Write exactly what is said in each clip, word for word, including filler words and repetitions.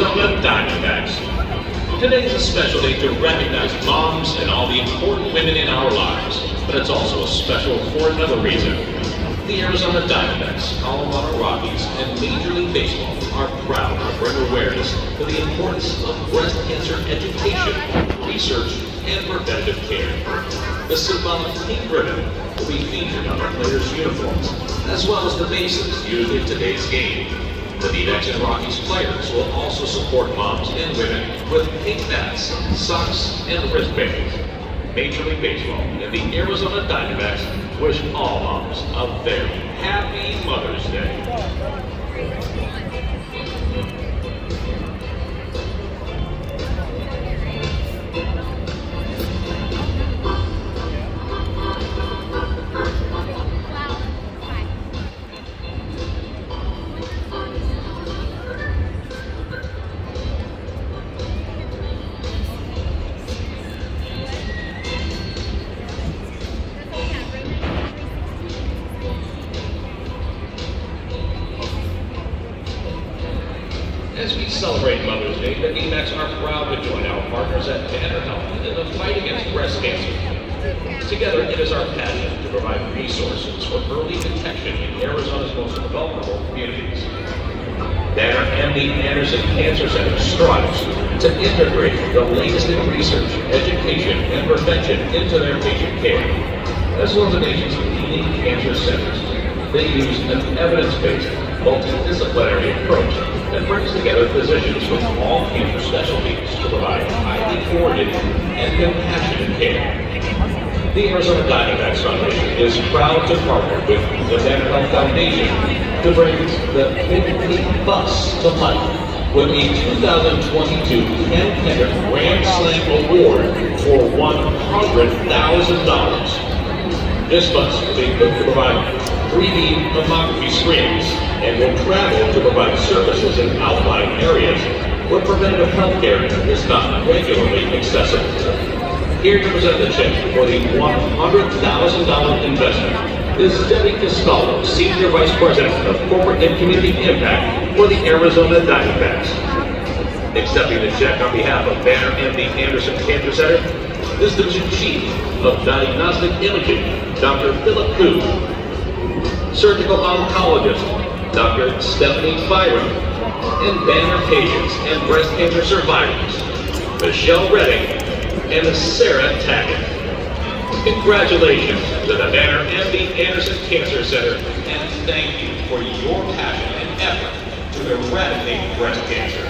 Arizona Diamondbacks. Today is a special day to recognize moms and all the important women in our lives, but it's also a special for another reason. The Arizona Diamondbacks, Colorado Rockies, and Major League Baseball are proud to bring awareness to the importance of breast cancer education, research, and preventative care. The symbolic pink ribbon will be featured on our players' uniforms, as well as the bases used in today's game. The D-backs and Rockies players will also support moms and women with pink bats, socks, and wristbands. Major League Baseball and the Arizona Diamondbacks wish all moms a very happy Mother's Day. As we celebrate Mother's Day, the D-backs are proud to join our partners at Banner Health in the fight against breast cancer. Together, it is our passion to provide resources for early detection in Arizona's most vulnerable communities. Banner M D Anderson Cancer Center strives to integrate the latest in research, education, and prevention into their patient care. As one of the nation's leading cancer centers, they use an evidence-based, multidisciplinary approach that brings together physicians from all cancer specialties to provide highly coordinated and compassionate care. The Arizona Diamondbacks Foundation is proud to partner with the Banner Health Foundation to bring the Big Pink Bus to life with a two thousand twenty-two Ken Kendrick Grand Slam Award for one hundred thousand dollars. This bus will be equipped to provide three D mammography screens and will travel to provide services in outlying areas where preventative health care is not regularly accessible. Here to present the check for the one hundred thousand dollars investment is Debbie Castaldo, Senior Vice President of Corporate and Community Impact for the Arizona Diamondbacks. Accepting the check on behalf of Banner M D Anderson Cancer Center is Division Chief of Diagnostic Imaging, Doctor Philip Koo, Surgical Oncologist, Doctor Stephanie Byron, and Banner patients and breast cancer survivors, Michelle Redding and Sarah Taggett. Congratulations to the Banner M D Anderson Cancer Center, and thank you for your passion and effort to eradicate breast cancer.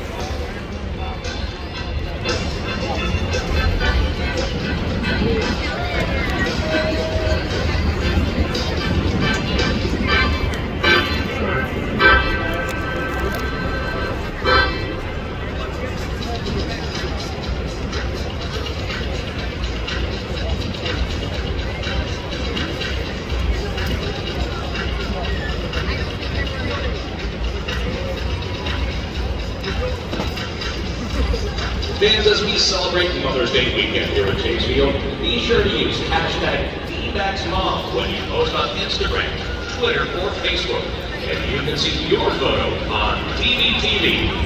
Fans, as we celebrate Mother's Day weekend here at Chase Field, be sure to use hashtag D backs mom when you post on Instagram, Twitter, or Facebook, and you can see your photo on T V T V.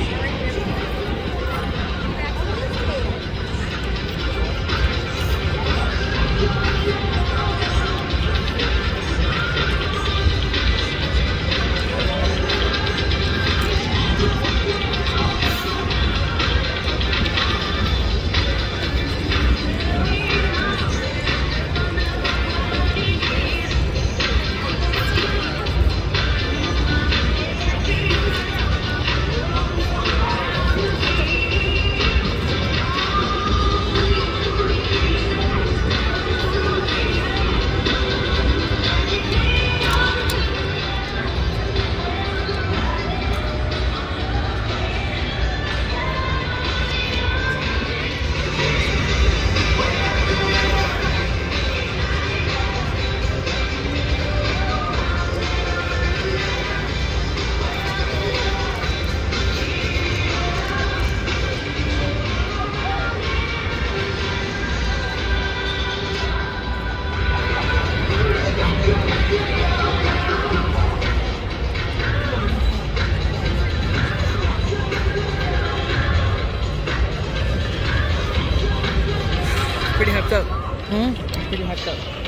Pretty hyped up. Hmm? Pretty hyped up.